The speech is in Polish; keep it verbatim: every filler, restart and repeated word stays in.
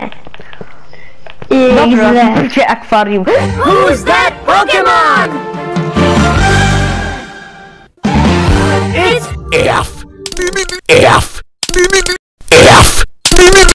Dobra, Źle. gdzie akwarium? Who's that Pokemon? It's F